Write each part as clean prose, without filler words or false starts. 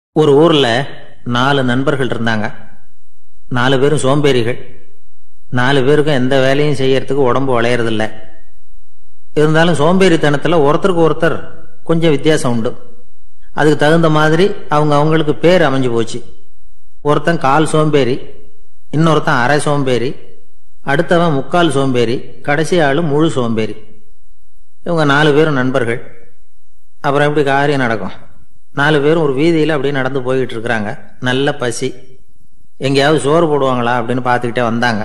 ஒரு ஊர்ல 4 நண்பர்கள் இருந்தாங்க. 4 பேரும் சோம்பேறிகள். 4 பேருக்கும் எந்த வேலையும் செய்யறதுக்கு உடம்பு வளையறதில்ல. இருந்தாலும் சோம்பேறித்தனத்துல ஒருத்தருக்கு ஒருத்தர் கொஞ்சம் வித்தியாசம் உண்டு. அதுக்கு தகுந்த மாதிரி அவங்களுக்கு பேர் அமைஞ்சு போச்சு. ஒருத்தன் கால் சோம்பேறி, இன்னொருத்தன் அரை சோம்பேறி, அடுத்தவன் முக்கால் சோம்பேறி, கடைசி ஆளு முழு சோம்பேறி. இவங்க 4 பேரும் நண்பர்கள். அப்புறம் எப்படி காரியம் நடக்கும்? 4 பேரும் ஒரு வீதியில அப்படியே நடந்து போய்கிட்டு இருக்கிறாங்க. நல்ல பசி. எங்கேயாவது சோறு போடுவாங்களா அப்படின்னு பார்த்துக்கிட்டே வந்தாங்க.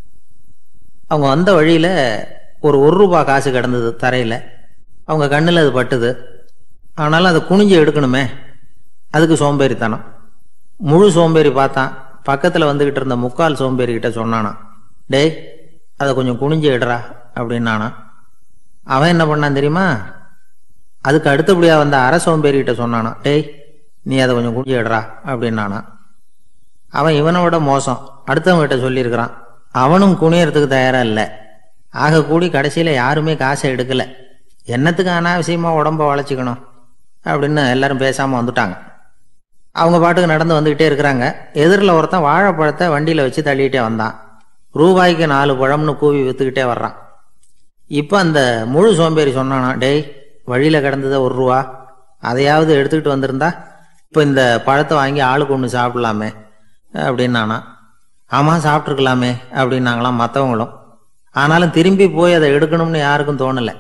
அவங்க வந்த வழியில ஒரு ரூபாய் காசு கிடந்தது தரையில. அவங்க கண்ணில் அது பட்டுது. ஆனாலும் அதை குனிஞ்சு எடுக்கணுமே, அதுக்கு சோம்பேறித்தனம். முழு சோம்பேறி பார்த்தான். பக்கத்துல வந்துகிட்டு இருந்த முக்கால் சோம்பேறி கிட்ட சொன்னானா, டேய் அதை கொஞ்சம் குனிஞ்சு எடுறா அப்படின்னானா. அவன் என்ன பண்ணான் தெரியுமா? அதுக்கு அடுத்தபடியா வந்த அரை சோம்பேறிகிட்ட சொன்னானா, டேய் நீ அதை கொஞ்சம் குனிஞ்சு எடுறா அப்படின்னானா. அவன் இவனை விட மோசம். அடுத்தவங்க கிட்ட சொல்லியிருக்கிறான். அவனும் குனியறதுக்கு தயாரா இல்லை. ஆக கூடி கடைசியில யாருமே காசை எடுக்கல. என்னத்துக்கு அனாவசியமா உடம்ப வளைச்சிக்கணும் அப்படின்னு எல்லாரும் பேசாம வந்துட்டாங்க. அவங்க பாட்டுக்கு நடந்து வந்துகிட்டே இருக்கிறாங்க. எதிரில் ஒருத்தன் வாழைப்பழத்தை வண்டியில வச்சு தள்ளிக்கிட்டே வந்தான். ரூபாய்க்கு 4 பழம்னு கூவி வித்துக்கிட்டே வர்றான். இப்ப அந்த முழு சோம்பேறி சொன்னானா, டேய் வழியில கிடந்தத ரூபா, அதையாவது எடுத்துக்கிட்டு வந்திருந்தா இப்ப இந்த பழத்தை வாங்கி ஆளுக்கு ஒன்று சாப்பிடலாமே அப்படின்னானா. ஆமா சாப்பிட்டுருக்கலாமே அப்படின்னாங்களாம் மற்றவங்களும். ஆனாலும் திரும்பி போய் அதை எடுக்கணும்னு யாருக்கும் தோணலை.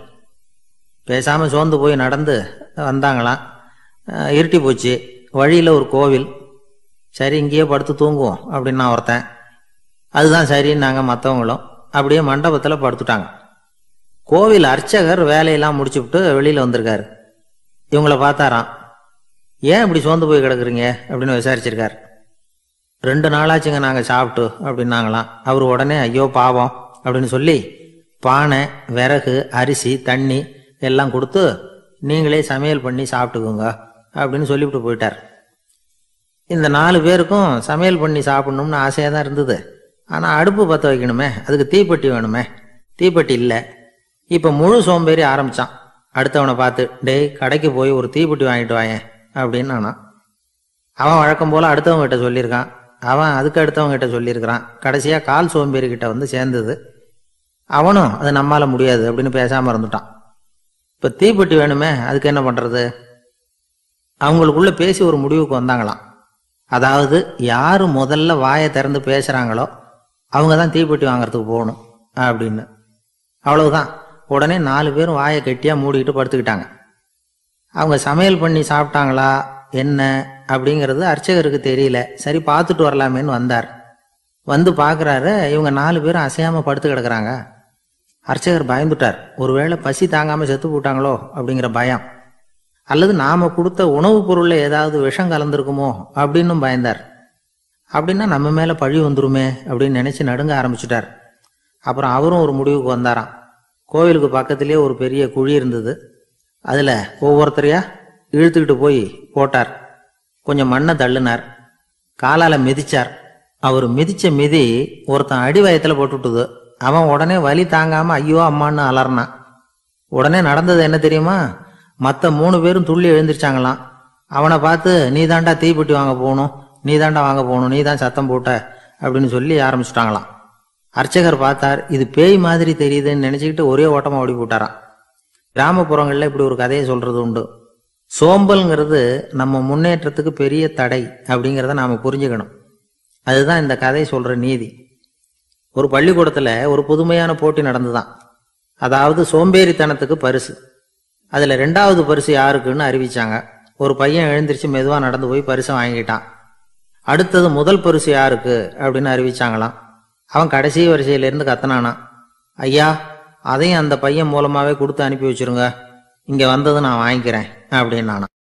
பேசாம சோர்ந்து போய் நடந்து வந்தாங்களாம். இருட்டி போச்சு. வழியில ஒரு கோவில். சரி இங்கேயே படுத்து தூங்குவோம் அப்படின்னா ஒருத்தன். அதுதான் சரின்னாங்க மற்றவங்களும். அப்படியே மண்டபத்துல படுத்துட்டாங்க. கோவில் அர்ச்சகர் வேலையெல்லாம் முடிச்சுவிட்டு வெளியில வந்திருக்காரு. இவங்கள பார்த்தாராம். ஏன் இப்படி சோர்ந்து போய் கிடக்குறீங்க அப்படின்னு விசாரிச்சிருக்காரு. 2 நாளாச்சுங்க நாங்க சாப்பிட்டு அப்படின்னாங்களாம். அவரு உடனே ஐயோ பாவம் அப்படின்னு சொல்லி பானை, விறகு, அரிசி, தண்ணி எல்லாம் கொடுத்து நீங்களே சமையல் பண்ணி சாப்பிட்டுக்குங்க அப்படின்னு சொல்லிவிட்டு போயிட்டார். இந்த 4 பேருக்கும் சமையல் பண்ணி சாப்பிடணும்னு ஆசையாக தான் இருந்தது. ஆனால் அடுப்பு பற்ற வைக்கணுமே, அதுக்கு தீப்பெட்டி வேணுமே. தீப்பெட்டி இல்லை. இப்போ முழு சோம்பேறி ஆரம்பிச்சான். அடுத்தவனை பார்த்து, டேய் கடைக்கு போய் ஒரு தீப்பெட்டி வாங்கிட்டு வாயேன் அப்படின்னு நானா. அவன் வழக்கம் போல அடுத்தவங்க கிட்ட சொல்லியிருக்கான். அவன் அதுக்கு அடுத்தவங்க கிட்ட சொல்லியிருக்கிறான். கடைசியா கால் சோம்பேறி கிட்ட வந்து சேர்ந்தது. அவனும் அது நம்மால முடியாது அப்படின்னு பேசாம இருந்துட்டான். இப்ப தீப்பெட்டி வேணுமே, அதுக்கு என்ன பண்றது? அவங்களுக்குள்ள பேசி ஒரு முடிவுக்கு வந்தாங்களாம். அதாவது யாரு முதல்ல வாயை திறந்து பேசுறாங்களோ அவங்க தான் தீப்பெட்டி வாங்கறதுக்கு போகணும் அப்படின்னு. அவ்வளவுதான். உடனே 4 பேரும் வாயை கெட்டியா மூடிக்கிட்டு படுத்துக்கிட்டாங்க. அவங்க சமையல் பண்ணி சாப்பிட்டாங்களா என்ன அப்படிங்கிறது அர்ச்சகருக்கு தெரியல. சரி பார்த்துட்டு வரலாமேன்னு வந்தார். வந்து பார்க்குறாரு, இவங்க 4 பேரும் அசையாம படுத்து கிடக்குறாங்க. அர்ச்சகர் பயந்துட்டார். ஒருவேளை பசி தாங்காம செத்து போட்டாங்களோ அப்படிங்கிற பயம், அல்லது நாம கொடுத்த உணவுப் பொருள்ல ஏதாவது விஷம் கலந்துருக்குமோ அப்படின்னு பயந்தார். அப்படின்னா நம்ம மேல பழி வந்துருமே அப்படின்னு நினைச்சு நடுங்க ஆரம்பிச்சுட்டார். அப்புறம் அவரும் ஒரு முடிவுக்கு வந்தாராம். கோவிலுக்கு பக்கத்திலேயே ஒரு பெரிய குழி இருந்தது. அதுல ஒவ்வொருத்தரையா இழுத்துக்கிட்டு போய் போட்டார். கொஞ்சம் மண்ணை தள்ளினார். காலால மிதிச்சார். அவர் மிதிச்ச மிதி ஒருத்தன் அடி வயத்துல போட்டுவிட்டது. அவன் உடனே வலி தாங்காம ஐயோ அம்மான்னு அலறினான். உடனே நடந்தது என்ன தெரியுமா? மற்ற 3 பேரும் துள்ளி எழுந்திருச்சாங்களாம். அவனை பார்த்து நீ தாண்டா தீப்பெட்டி வாங்க போகணும், நீ தாண்டா வாங்க போகணும், நீ தான் சத்தம் போட்ட அப்படின்னு சொல்லி ஆரம்பிச்சுட்டாங்களாம். அர்ச்சகர் பார்த்தார். இது பேய் மாதிரி தெரியுதுன்னு நினைச்சுக்கிட்டு ஒரே ஓட்டமா ஓடி போட்டாராம். கிராமப்புறங்கள்ல இப்படி ஒரு கதையை சொல்றது உண்டு. சோம்பல்ங்கிறது நம்ம முன்னேற்றத்துக்கு பெரிய தடை அப்படிங்கிறத நாம புரிஞ்சுக்கணும். அதுதான் இந்த கதை சொல்ற நீதி. ஒரு பள்ளிக்கூடத்துல ஒரு புதுமையான போட்டி நடந்துதான். அதாவது சோம்பேறித்தனத்துக்கு பரிசு. அதுல 2வது பரிசு யாருக்குன்னு அறிவிச்சாங்க. ஒரு பையன் எழுந்திருச்சு மெதுவா நடந்து போய் பரிசை வாங்கிட்டான். அடுத்தது முதல் பரிசு யாருக்கு அப்படின்னு அறிவிச்சாங்களாம். அவன் கடைசி வரிசையிலிருந்து கத்தனானா, ஐயா அதையும் அந்த பையன் மூலமாவே கொடுத்து அனுப்பி வச்சிருங்க, இங்க வந்தது நான் வாங்கிக்கிறேன் அப்படின்னு நானா.